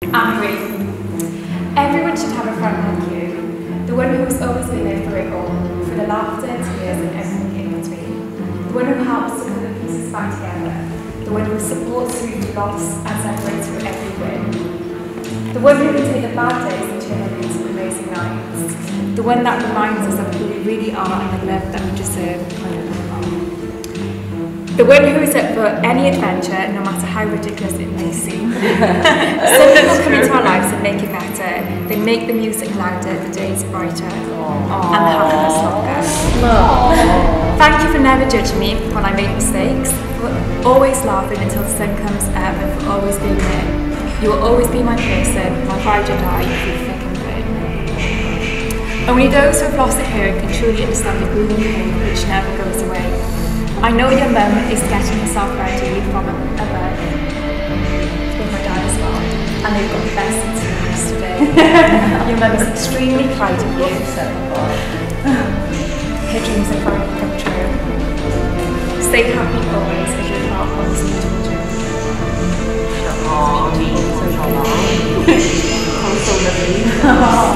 Angry. Everyone should have a friend like you. The one who's always been there for it all, for the laughter, tears and everything in between. The one who helps to put the pieces back together. The one who supports through loss and celebrates through every win. The one who can take the bad days and turn them into amazing nights. The one that reminds us of who we really are and the love that we deserve. The one who is up for any adventure, no matter how ridiculous it may seem. Some people come into our lives and make it better. They make the music louder, the days brighter, and the happiness longer. Thank you for never judging me when I make mistakes, for always laughing until the sun comes up, and for always being there. You will always be my person, my ride or die, through thick and thin. Only those who have lost a parent can truly understand the grueling pain which never goes away. I know your mum is getting herself ready from a birth with my dad as well, and they've got the best interviews today. Your mum is extremely proud of you. Her dreams are finally come true. Stay happy always as your heart wants you to.